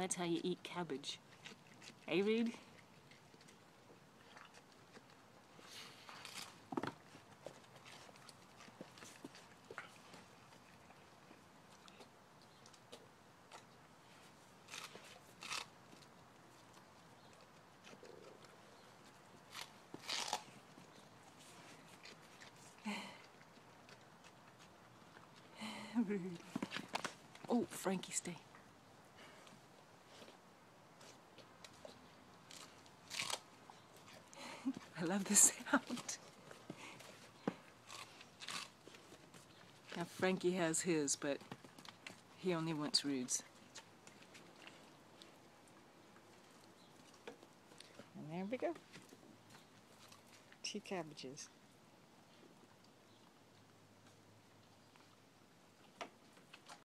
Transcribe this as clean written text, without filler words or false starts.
that's how you eat cabbage. Hey, Reed? Rude. Oh, Frankie, stay. I love the sound. Now, Frankie has his, but he only wants Rude's. And there we go. 2 cabbages.